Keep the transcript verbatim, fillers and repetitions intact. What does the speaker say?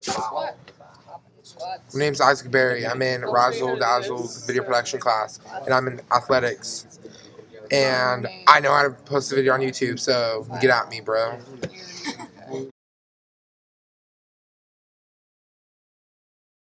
My name's Isaac Berry. I'm in Razzle Dazzle's video production class, and I'm in athletics. And I know how to post a video on YouTube, so get at me, bro.